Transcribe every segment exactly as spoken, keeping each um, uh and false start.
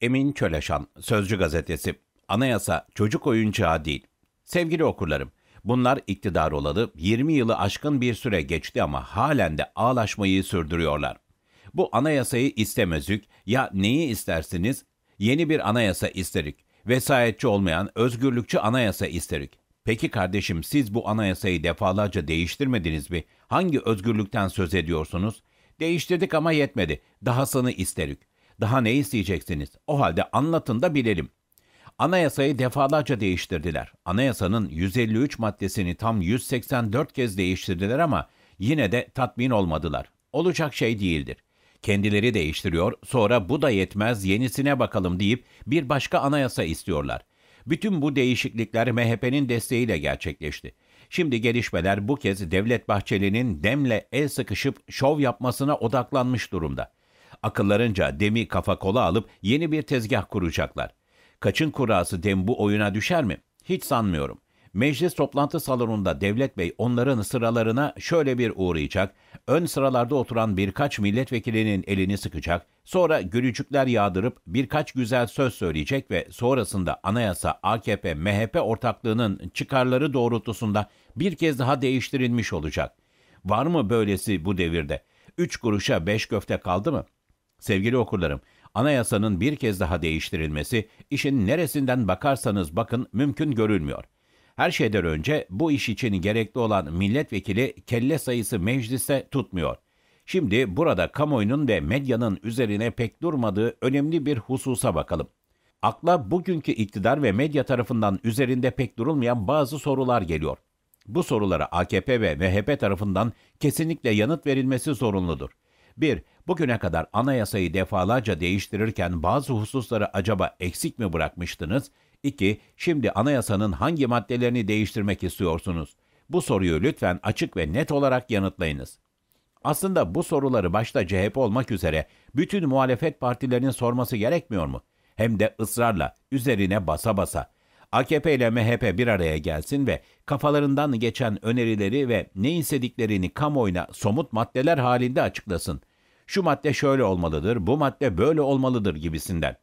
Emin Çöleşan, Sözcü Gazetesi. Anayasa çocuk oyuncağı değil. Sevgili okurlarım, bunlar iktidar olalı yirmi yılı aşkın bir süre geçti ama halen de ağlaşmayı sürdürüyorlar. Bu anayasayı istemezük, ya neyi istersiniz? Yeni bir anayasa isterik. Vesayetçi olmayan özgürlükçü anayasa isterik. Peki kardeşim, siz bu anayasayı defalarca değiştirmediniz mi? Hangi özgürlükten söz ediyorsunuz? Değiştirdik ama yetmedi. Dahasını isterik. Daha ne isteyeceksiniz? O halde anlatın da bilelim. Anayasayı defalarca değiştirdiler. Anayasanın yüz elli üç maddesini tam yüz seksen dört kez değiştirdiler ama yine de tatmin olmadılar. Olacak şey değildir. Kendileri değiştiriyor, sonra bu da yetmez, yenisine bakalım deyip bir başka anayasa istiyorlar. Bütün bu değişiklikler M H P'nin desteğiyle gerçekleşti. Şimdi gelişmeler bu kez Devlet Bahçeli'nin Dem'le el sıkışıp şov yapmasına odaklanmış durumda. Akıllarınca Dem'i kafa kola alıp yeni bir tezgah kuracaklar. Kaçın kurası Dem bu oyuna düşer mi? Hiç sanmıyorum. Meclis toplantı salonunda Devlet Bey onların sıralarına şöyle bir uğrayacak, ön sıralarda oturan birkaç milletvekilinin elini sıkacak, sonra gülücükler yağdırıp birkaç güzel söz söyleyecek ve sonrasında anayasa A K P M H P ortaklığının çıkarları doğrultusunda bir kez daha değiştirilmiş olacak. Var mı böylesi bu devirde? Üç kuruşa beş köfte kaldı mı? Sevgili okurlarım, anayasanın bir kez daha değiştirilmesi, işin neresinden bakarsanız bakın mümkün görülmüyor. Her şeyden önce bu iş için gerekli olan milletvekili kelle sayısı mecliste tutmuyor. Şimdi burada kamuoyunun ve medyanın üzerine pek durmadığı önemli bir hususa bakalım. Akla bugünkü iktidar ve medya tarafından üzerinde pek durulmayan bazı sorular geliyor. Bu sorulara A K P ve M H P tarafından kesinlikle yanıt verilmesi zorunludur. bir. Bugüne kadar anayasayı defalarca değiştirirken bazı hususları acaba eksik mi bırakmıştınız? iki. Şimdi anayasanın hangi maddelerini değiştirmek istiyorsunuz? Bu soruyu lütfen açık ve net olarak yanıtlayınız. Aslında bu soruları başta C H P olmak üzere bütün muhalefet partilerinin sorması gerekmiyor mu? Hem de ısrarla, üzerine basa basa. A K P ile M H P bir araya gelsin ve kafalarından geçen önerileri ve ne istediklerini kamuoyuna somut maddeler halinde açıklasın. Şu madde şöyle olmalıdır, bu madde böyle olmalıdır gibisinden.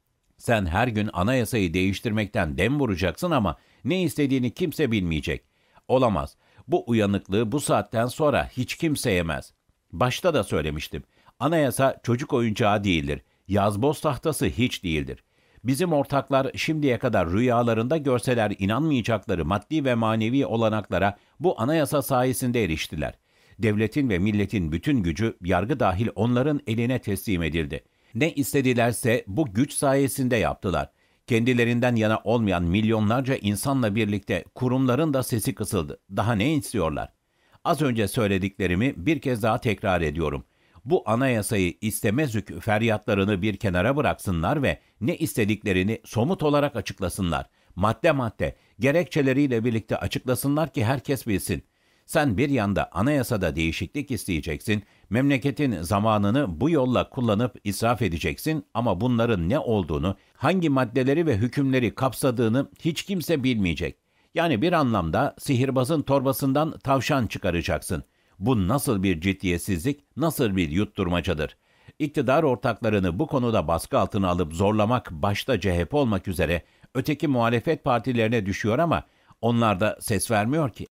Sen her gün anayasayı değiştirmekten dem vuracaksın ama ne istediğini kimse bilmeyecek. Olamaz. Bu uyanıklığı bu saatten sonra hiç kimse yemez. Başta da söylemiştim. Anayasa çocuk oyuncağı değildir. Yazboz tahtası hiç değildir. Bizim ortaklar şimdiye kadar rüyalarında görseler inanmayacakları maddi ve manevi olanaklara bu anayasa sayesinde eriştiler. Devletin ve milletin bütün gücü yargı dahil onların eline teslim edildi. Ne istedilerse bu güç sayesinde yaptılar. Kendilerinden yana olmayan milyonlarca insanla birlikte kurumların da sesi kısıldı. Daha ne istiyorlar? Az önce söylediklerimi bir kez daha tekrar ediyorum. Bu anayasayı istemezük feryatlarını bir kenara bıraksınlar ve ne istediklerini somut olarak açıklasınlar. Madde madde, gerekçeleriyle birlikte açıklasınlar ki herkes bilsin. Sen bir yanda anayasada değişiklik isteyeceksin, memleketin zamanını bu yolla kullanıp israf edeceksin ama bunların ne olduğunu, hangi maddeleri ve hükümleri kapsadığını hiç kimse bilmeyecek. Yani bir anlamda sihirbazın torbasından tavşan çıkaracaksın. Bu nasıl bir ciddiyetsizlik, nasıl bir yutturmacadır? İktidar ortaklarını bu konuda baskı altına alıp zorlamak başta C H P olmak üzere öteki muhalefet partilerine düşüyor ama onlar da ses vermiyor ki.